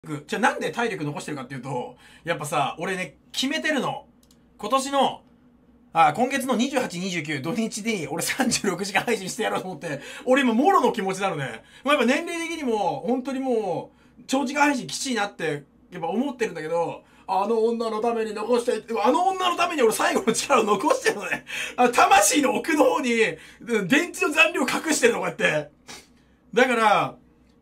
じゃあなんで体力残してるかっていうと、やっぱさ、俺ね、決めてるの。今月の28、29土日に俺36時間配信してやろうと思って、俺今もろの気持ちなのね。やっぱ年齢的にも、本当にもう、長時間配信きちいなって、やっぱ思ってるんだけど、あの女のために残して、あの女のために俺最後の力を残してるのね。魂の奥の方に、電池の残量隠してるのこうやって。だから、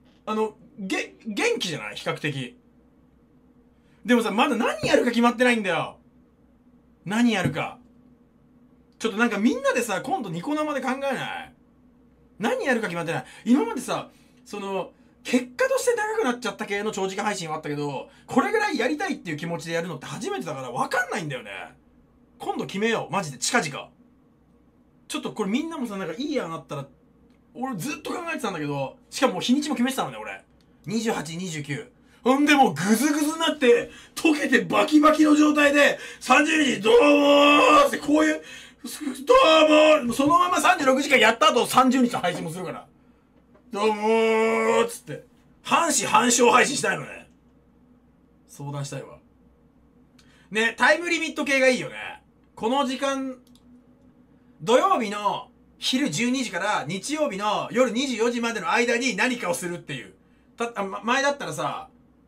元気じゃない比較的。でもさ、まだ何やるか決まってないんだよ。何やるか。ちょっとなんかみんなでさ、今度ニコ生で考えない？何やるか決まってない。今までさ、結果として長くなっちゃった系の長時間配信はあったけど、これぐらいやりたいっていう気持ちでやるのって初めてだから分かんないんだよね。今度決めよう。マジで近々。ちょっとこれみんなもさ、なんかいい案あったら、俺ずっと考えてたんだけど、しかも日にちも決めてたのね、俺。28、29。ほんでもうグズグズになって、溶けてバキバキの状態で、30日どうもーってこういう、どうもーそのまま36時間やった後30日の配信もするから。どうもーつって。半死半生配信したいのね。相談したいわ。ね、タイムリミット系がいいよね。この時間、土曜日の昼12時から日曜日の夜24時までの間に何かをするっていう。前だったらさ、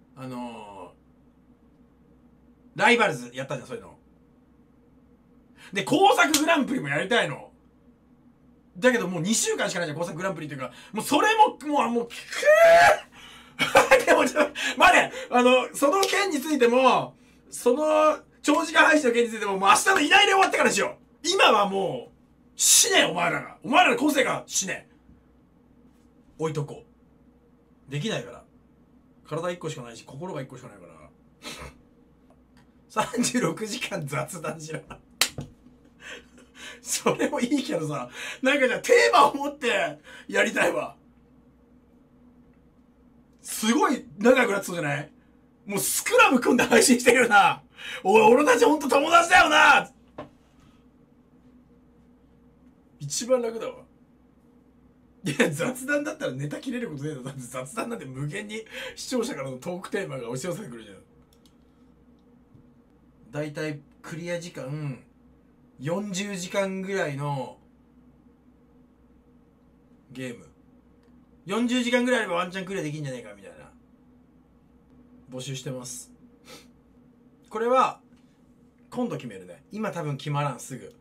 ライバルズやったじゃん、そういうの。で、工作グランプリもやりたいの。だけどもう2週間しかないじゃん、工作グランプリっていうか。もうそれも、もう、でも待てその件についても、その、長時間配信の件についても、もう明日のいないで終わってからにしよう。今はもう、死ね、お前らが。お前らの個性が死ね。置いとこう。できないから。体1個しかないし、心が1個しかないから。36時間雑談しろ。それもいいけどさ、なんかじゃあテーマを持ってやりたいわ。すごい長くなってそうじゃない？もうスクラム組んで配信してるよな。俺たちほんと友達だよな。一番楽だわ。いや、雑談だったらネタ切れることねえだろ。だって雑談なんて無限に視聴者からのトークテーマが押し寄せてくるじゃん。だいたいクリア時間40時間ぐらいのゲーム。40時間ぐらいあればワンチャンクリアできんじゃねえかみたいな。募集してます。これは今度決めるね。今多分決まらん、すぐ。